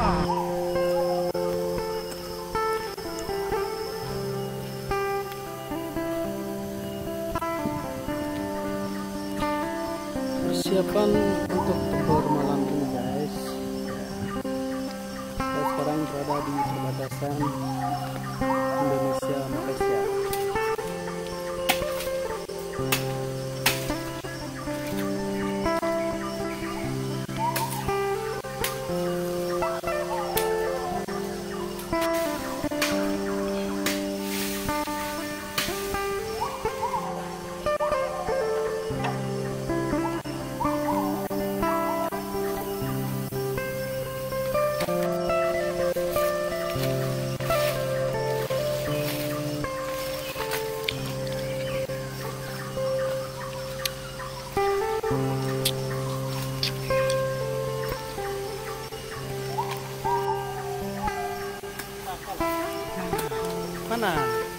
Persiapan untuk tempur malam ini guys. Saya sekarang berada di perbatasan Indonesia Malaysia. Mana?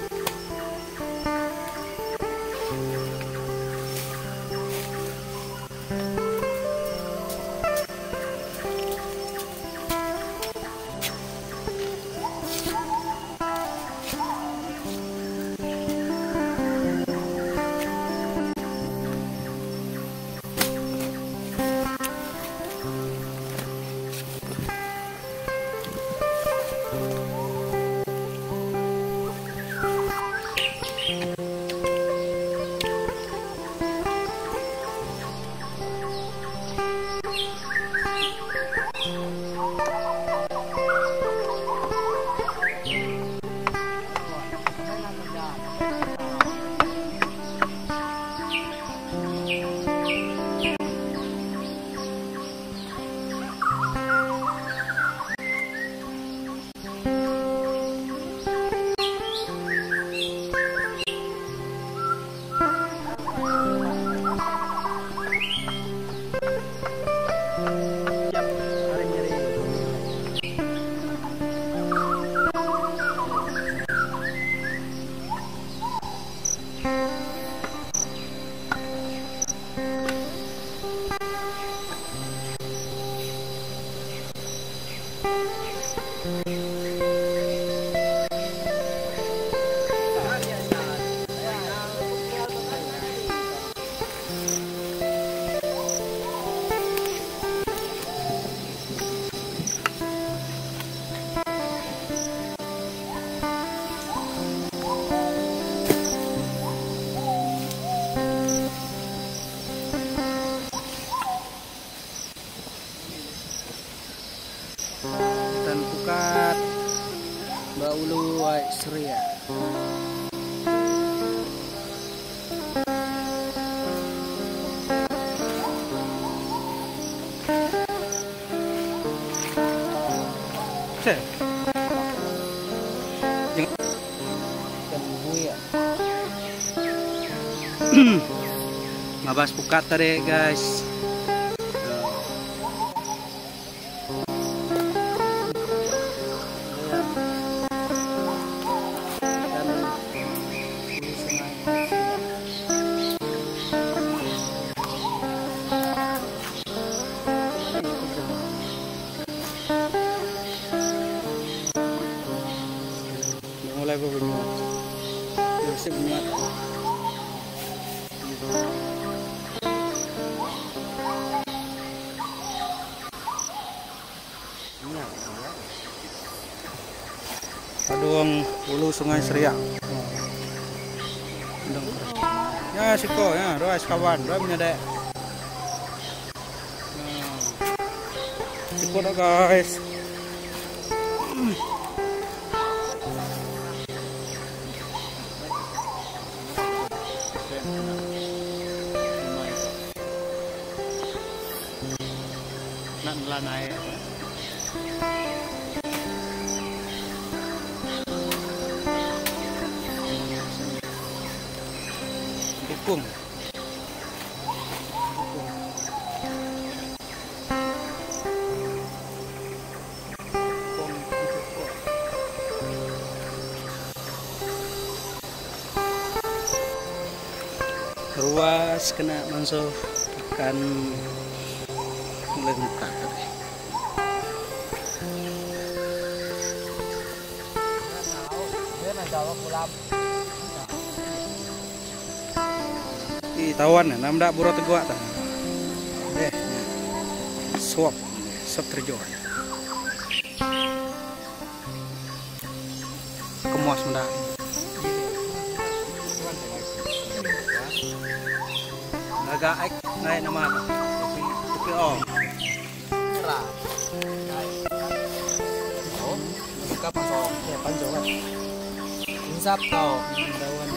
Dan pukat Mbak Ulu Wai Surya. Cek. Dan ibu ya. Mabas pukat tadi guys. Mulai berminyak, bersih minyak. Padung Hulu Sungai Seriak. Ya siko ya, doa kawan, doa menyedek. Siko dah guys. Nak melanai. Dukung. Ruas kena masuk ikan mulai buka tadi. tawan ya, namda buro tegua tah. Deh, suap terjun. Kemuas mendak. Agak naik nama tapi om. Cerah. Oh, kapan so? Ya panjang kan. Insap kau. Dawan.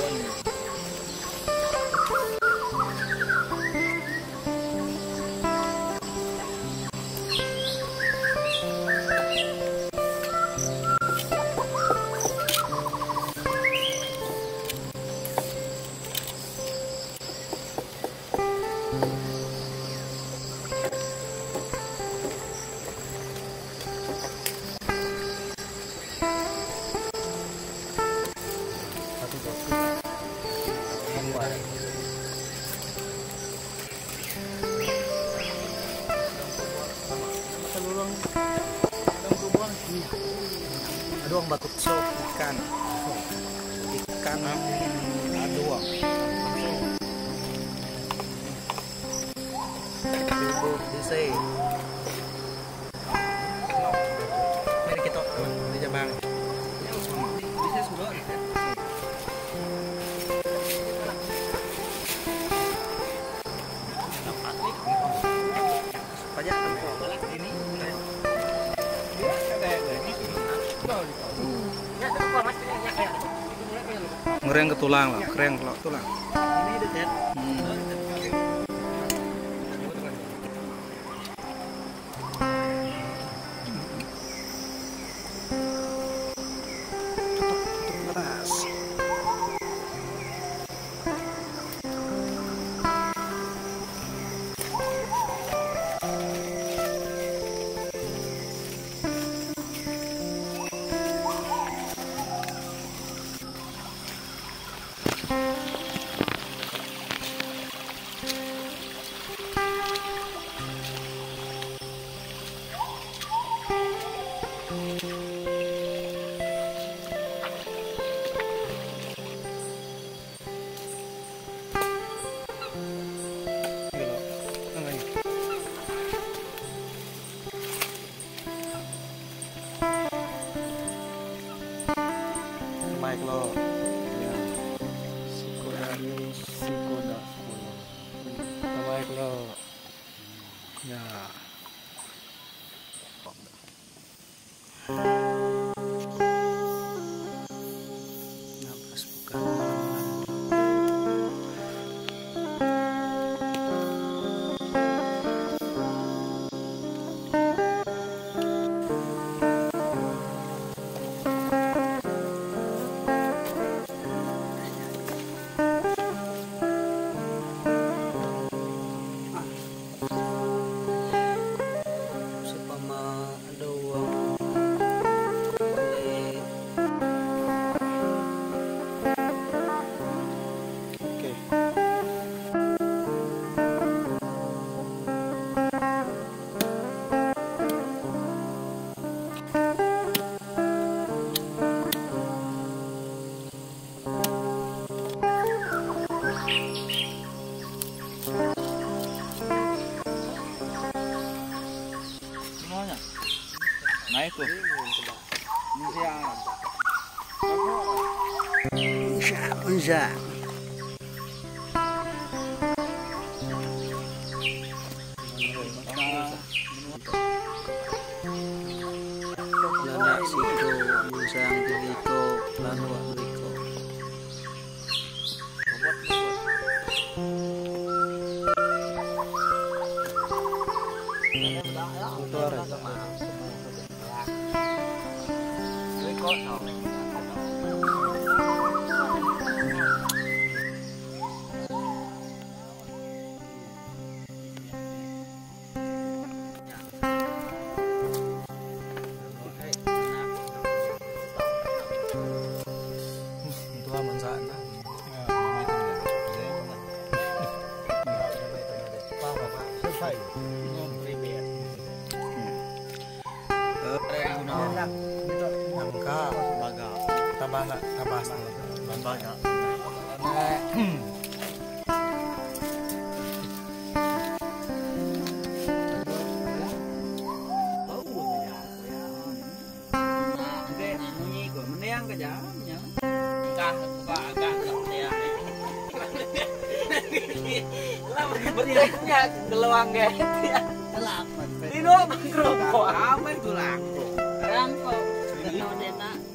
Aduh, batuk so Ikan aduh. ibu bisa. Mari kita di Jabang. Bisa sudah. Ngereng ke tulang lah, keren kalau tulang. Ini dekat. Keras. Baik lo. Ya. Sikoda. Baik lo. Ya. Nafas bukan malam-malam. Naik tuh. Unsa. Lana siko musang tiliko lanu liko. tabas banyak. Berianya geloang gitu ya. Ini mangkruk kok aman tuh lang. Rangkok. Nodena.